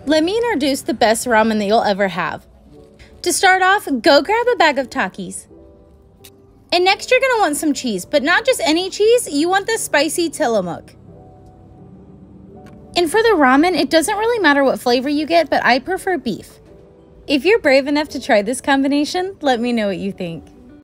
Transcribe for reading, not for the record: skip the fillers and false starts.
Let me introduce the best ramen that you'll ever have. To start off, go grab a bag of Takis. And next you're going to want some cheese, but not just any cheese, you want the spicy Tillamook. And for the ramen, it doesn't really matter what flavor you get, but I prefer beef. If you're brave enough to try this combination, let me know what you think.